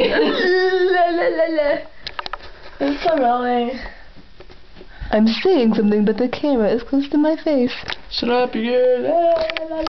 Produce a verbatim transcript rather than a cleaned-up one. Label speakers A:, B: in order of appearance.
A: la la la la. It's so annoying.
B: I'm saying something, but the camera is close to my face.
A: Shut up, you.